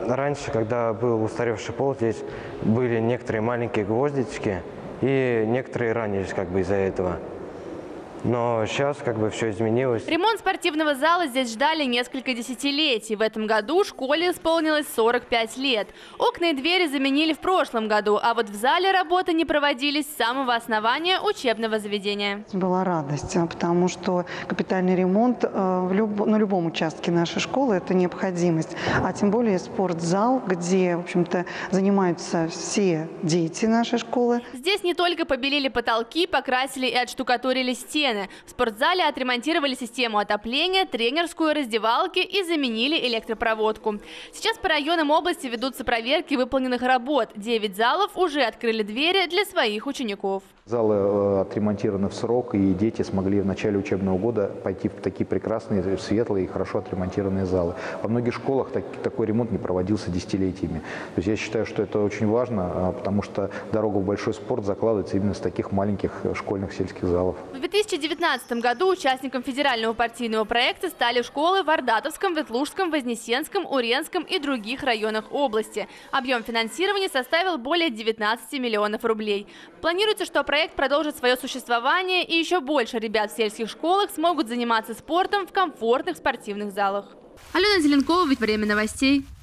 Раньше, когда был устаревший пол, здесь были некоторые маленькие гвоздички, и некоторые ранились из-за этого. Но сейчас все изменилось. Ремонт спортивного зала здесь ждали несколько десятилетий. В этом году школе исполнилось 45 лет. Окна и двери заменили в прошлом году, а вот в зале работы не проводились с самого основания учебного заведения. Была радость, потому что капитальный ремонт на любом участке нашей школы – это необходимость. А тем более спортзал, где, в общем-то, занимаются все дети нашей школы. Здесь не только побелили потолки, покрасили и отштукатурили стены. В спортзале отремонтировали систему отопления, тренерскую, раздевалки и заменили электропроводку. Сейчас по районам области ведутся проверки выполненных работ. 9 залов уже открыли двери для своих учеников. Залы отремонтированы в срок, и дети смогли в начале учебного года пойти в такие прекрасные, светлые и хорошо отремонтированные залы. Во многих школах такой ремонт не проводился десятилетиями. То есть я считаю, что это очень важно, потому что дорога в большой спорт закладывается именно с таких маленьких школьных сельских залов. В 2019 году участником федерального партийного проекта стали школы в Ордатовском, Ветлужском, Вознесенском, Уренском и других районах области. Объем финансирования составил более 19 миллионов рублей. Планируется, что проект продолжит свое существование, и еще больше ребят в сельских школах смогут заниматься спортом в комфортных спортивных залах. Алена Зеленкова, «Время новостей».